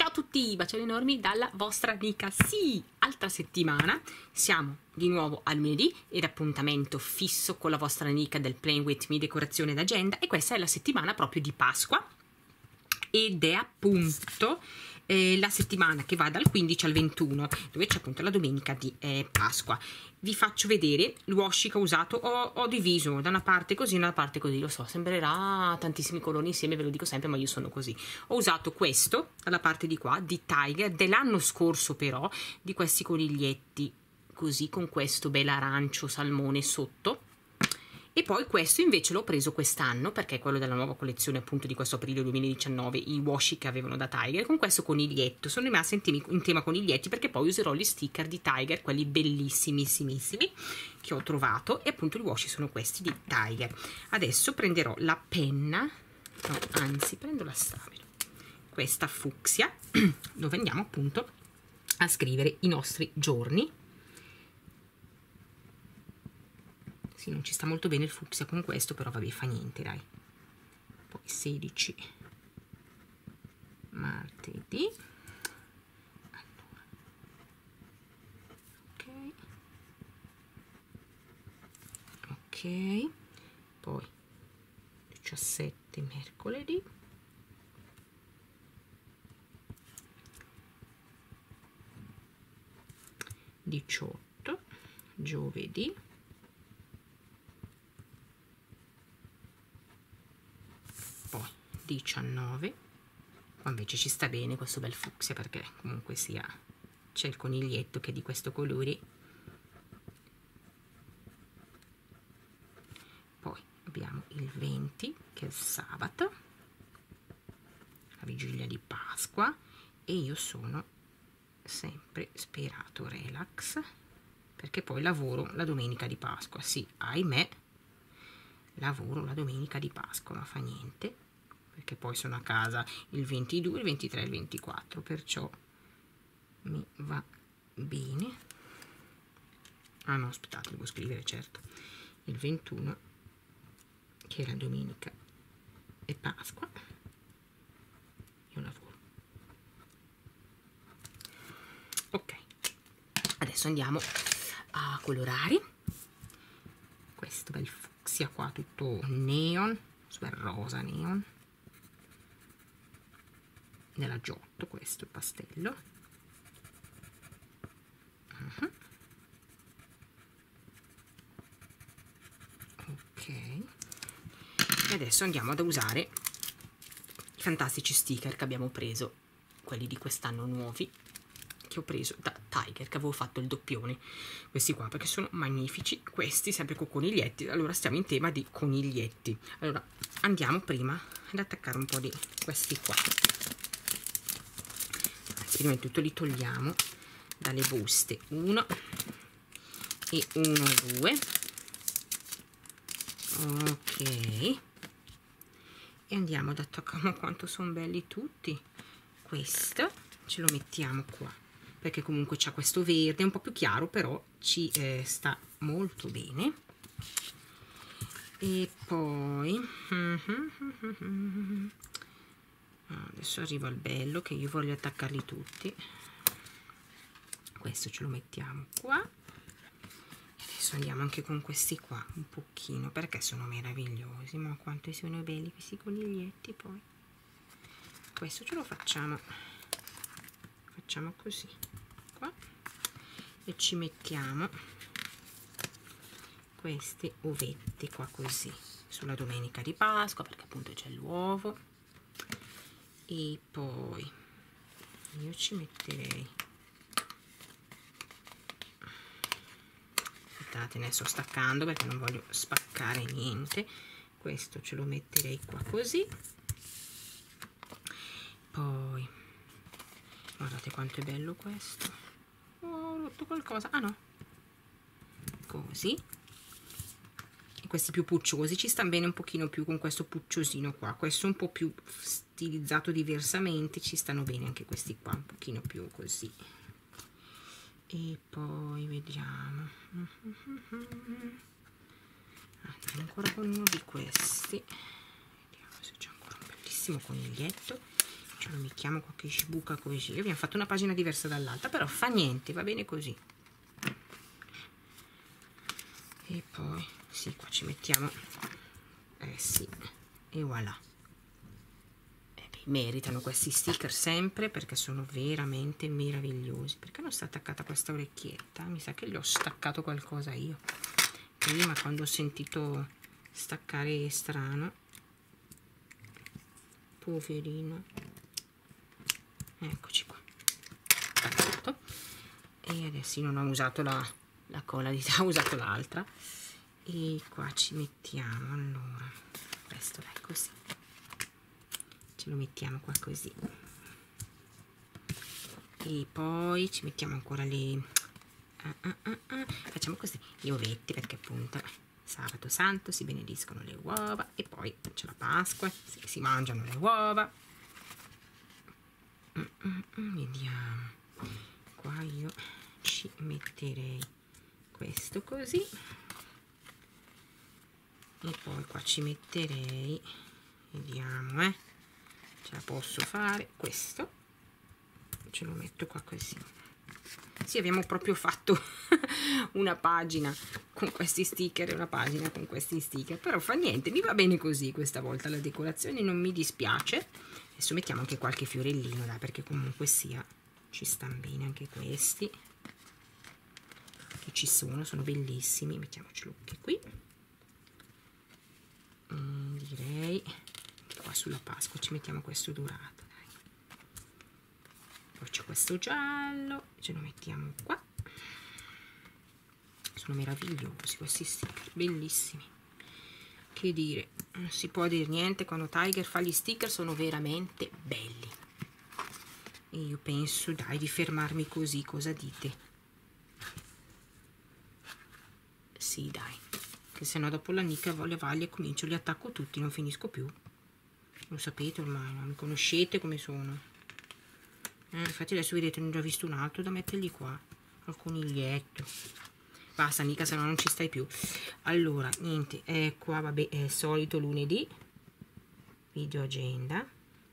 Ciao a tutti, bacioni enormi dalla vostra amica. Sì, altra settimana, siamo di nuovo al lunedì ed appuntamento fisso con la vostra amica del Playing With Me decorazione d'agenda, e questa è la settimana proprio di Pasqua ed è appunto la settimana che va dal 15 al 21, dove c'è appunto la domenica di Pasqua. Vi faccio vedere il washi che ho usato. Ho diviso da una parte così, da una parte così. Lo so, sembrerà tantissimi colori insieme, ve lo dico sempre, ma io sono così. Ho usato questo dalla parte di qua di Tiger dell'anno scorso, però, di questi coniglietti così, con questo bel arancio salmone sotto. E poi questo invece l'ho preso quest'anno perché è quello della nuova collezione appunto di questo aprile 2019, i washi che avevano da Tiger, con questo coniglietto. Sono rimasta in tema coniglietti perché poi userò gli sticker di Tiger, quelli bellissimissimissimi che ho trovato, e appunto i washi sono questi di Tiger. Adesso prenderò la penna, no, anzi prendo la stabile, questa fucsia, dove andiamo appunto a scrivere i nostri giorni. Sì, non ci sta molto bene il fucsia con questo, però vabbè, fa niente, dai. Poi 16 martedì. Allora. Ok. Poi 17 mercoledì. 18 giovedì. Poi 19, qua invece ci sta bene questo bel fucsia perché comunque sia c'è il coniglietto che è di questo colore. Poi abbiamo il 20 che è il sabato, la vigilia di Pasqua, e io sono sempre sperato relax perché poi lavoro la domenica di Pasqua. Sì, ahimè, lavoro la domenica di Pasqua, ma fa niente perché poi sono a casa il 22, il 23 e il 24, perciò mi va bene. Ah no, aspettate, devo scrivere, certo, il 21 che è la domenica e Pasqua io lavoro. Ok, adesso andiamo a colorare questo bel fucsia qua tutto neon, super rosa neon, nella Giotto, questo è il pastello. Ok, e adesso andiamo ad usare i fantastici sticker che abbiamo preso, quelli di quest'anno nuovi, che ho preso da Tiger, che avevo fatto il doppione, questi qua perché sono magnifici, questi sempre con coniglietti. Allora stiamo in tema di coniglietti. Allora andiamo prima ad attaccare un po' di questi qua. Prima di tutto li togliamo dalle buste, 1 e 1, 2, ok, e andiamo ad attaccare. Quanto sono belli tutti. Questo ce lo mettiamo qua perché comunque c'ha questo verde un po' più chiaro, però ci sta molto bene. E poi adesso arriva il bello, che io voglio attaccarli tutti. Questo ce lo mettiamo qua. Adesso andiamo anche con questi qua un pochino perché sono meravigliosi, ma quanto sono belli questi coniglietti. Poi questo ce lo facciamo così qua, e ci mettiamo questi ovetti qua così sulla domenica di Pasqua perché appunto c'è l'uovo. E poi io ci metterei, aspettate, ne sto staccando perché non voglio spaccare niente. Questo ce lo metterei qua così. Poi guardate quanto è bello questo. Ho rotto qualcosa, ah no, così. E questi più pucciosi ci stanno bene un pochino più con questo pucciosino qua. Questo un po' più stilizzato diversamente, ci stanno bene anche questi qua un pochino più così. E poi vediamo, andiamo ancora con uno di questi, vediamo se c'è ancora un bellissimo coniglietto. ce lo mettiamo qua che ci buca così. Abbiamo fatto una pagina diversa dall'altra, però fa niente, va bene così. E poi sì, qua ci mettiamo, sì, e voilà. Meritano questi sticker sempre perché sono veramente meravigliosi. Perché non sta attaccata questa orecchietta? Mi sa che gli ho staccato qualcosa io prima, quando ho sentito staccare strano. Poverino. Eccoci qua. Attaccato. E adesso non ho usato la colla di ho usato l'altra. E qua ci mettiamo, allora, questo è così. Ce lo mettiamo qua così. E poi ci mettiamo ancora le facciamo così gli ovetti, perché appunto sabato santo si benediscono le uova e poi c'è la Pasqua, si mangiano le uova. Vediamo, qua io ci metterei questo così e poi qua ci metterei, vediamo, ce la posso fare, questo ce lo metto qua così. Sì, abbiamo proprio fatto una pagina con questi sticker e una pagina con questi sticker, però fa niente, mi va bene così questa volta la decorazione, non mi dispiace. Adesso mettiamo anche qualche fiorellino, dai, perché comunque sia ci stanno bene anche questi che ci sono bellissimi. Mettiamocelo anche qui, direi qua sulla Pasqua ci mettiamo questo dorato. Poi c'è questo giallo, ce lo mettiamo qua. Sono meravigliosi questi sticker, bellissimi. Che dire, non si può dire niente, quando Tiger fa gli sticker sono veramente belli. E io penso, dai, di fermarmi così, cosa dite? Sì, dai, che sennò dopo la Nica le voglia comincio, li attacco tutti, non finisco più. Lo sapete ormai, no? Mi conoscete come sono. Infatti adesso vedete, ne ho già visto un altro da mettergli qua, al coniglietto. Basta Nica, se no non ci stai più. Allora, niente, qua vabbè, è solito lunedì, video agenda.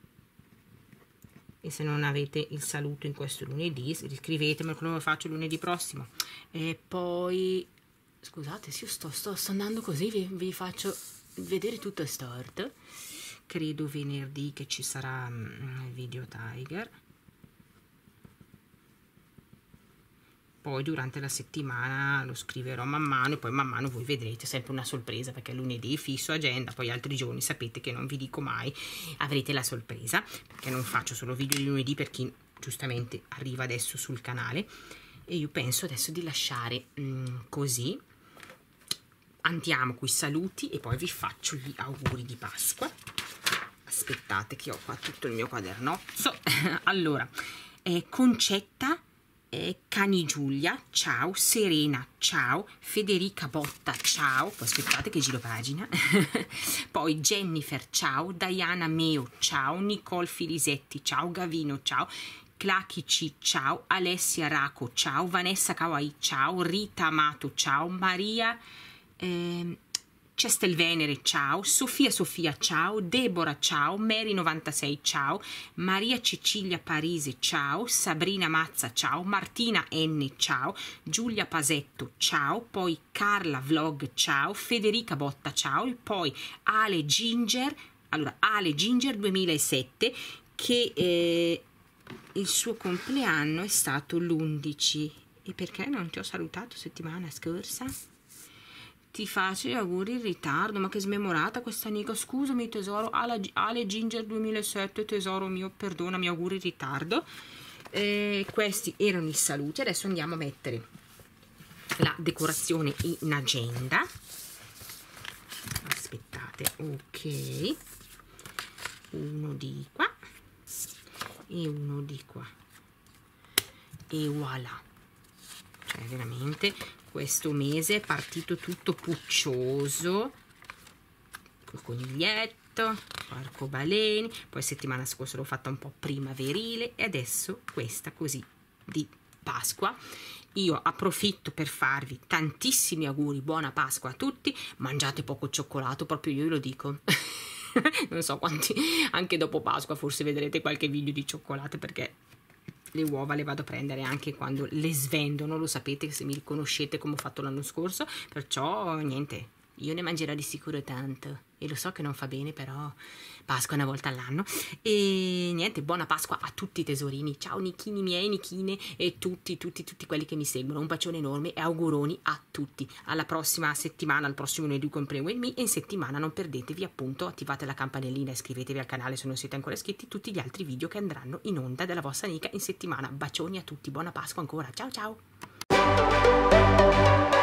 E se non avete il saluto in questo lunedì, scrivetemelo, come lo faccio lunedì prossimo. E poi, scusate, se io sto andando così, vi faccio vedere tutto storto. Credo venerdì che ci sarà il video Tiger. Poi durante la settimana lo scriverò man mano e poi man mano voi vedrete, sempre una sorpresa, perché lunedì fisso agenda, poi altri giorni sapete che non vi dico mai, avrete la sorpresa, perché non faccio solo video di lunedì per chi giustamente arriva adesso sul canale. E io penso adesso di lasciare così, andiamo con i saluti e poi vi faccio gli auguri di Pasqua. Aspettate che ho qua tutto il mio quadernozzo. Allora, Concetta, Cani Giulia, ciao, Serena, ciao, Federica Botta, ciao, poi aspettate che giro pagina, poi Jennifer, ciao, Diana Meo, ciao, Nicole Filisetti, ciao, Gavino, ciao, Clachici, ciao, Alessia Raco, ciao, Vanessa Kawaii, ciao, Rita Amato, ciao, Maria Cestelvenere, ciao, Sofia, ciao, Deborah, ciao, Mary 96, ciao, Maria Cecilia Parise, ciao, Sabrina Mazza, ciao, Martina N, ciao, Giulia Pasetto, ciao, poi Carla Vlog, ciao, Federica Botta, ciao, e poi Ale Ginger, allora Ale Ginger 2007, che il suo compleanno è stato l'11. E perché non ti ho salutato settimana scorsa? Ti faccio gli auguri in ritardo, ma che smemorata questa Nica, scusami tesoro, Ale Ginger 2007, tesoro mio, perdonami, auguri in ritardo. Questi erano i saluti, adesso andiamo a mettere la decorazione in agenda. Aspettate, ok, uno di qua e uno di qua e voilà, cioè veramente questo mese è partito tutto puccioso, col coniglietto, arcobaleni, poi settimana scorsa l'ho fatta un po' primaverile e adesso questa così di Pasqua. Io approfitto per farvi tantissimi auguri, buona Pasqua a tutti, mangiate poco cioccolato, proprio io lo dico. non so quanti, anche dopo Pasqua forse vedrete qualche video di cioccolate, perché le uova le vado a prendere anche quando le svendono, lo sapete se mi riconoscete come ho fatto l'anno scorso, perciò niente, io ne mangerò di sicuro tanto e lo so che non fa bene, però Pasqua è una volta all'anno. E niente, buona Pasqua a tutti i tesorini, ciao Nichini miei, Nichine e tutti quelli che mi seguono, un bacione enorme e auguroni a tutti. Alla prossima settimana, al prossimo lunedì con Play With Me, e in settimana non perdetevi appunto, attivate la campanellina e iscrivetevi al canale se non siete ancora iscritti, tutti gli altri video che andranno in onda della vostra amica in settimana. Bacioni a tutti, buona Pasqua ancora, ciao ciao!